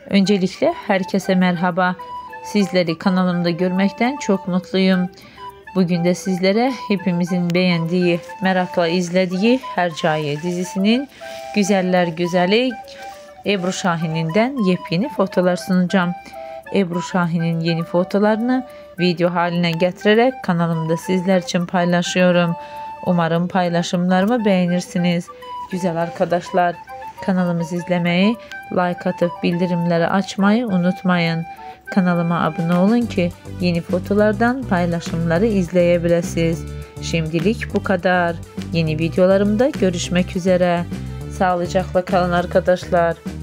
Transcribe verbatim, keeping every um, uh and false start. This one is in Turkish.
Öncelikle herkese merhaba. Sizleri kanalımda görmekten çok mutluyum. Bugün de sizlere hepimizin beğendiği, merakla izlediği Hercaiye dizisinin güzeller güzeli Ebru Şahin'inden yepyeni fotolar sunacağım. Ebru Şahin'in yeni fotolarını video haline getirerek kanalımda sizler için paylaşıyorum. Umarım paylaşımlarımı beğenirsiniz. Güzel arkadaşlar, kanalımızı izlemeyi, like atıp bildirimleri açmayı unutmayın. Kanalıma abone olun ki yeni fotolardan paylaşımları izleyebilirsiniz. Şimdilik bu kadar. Yeni videolarımda görüşmek üzere. Sağlıcakla kalın arkadaşlar.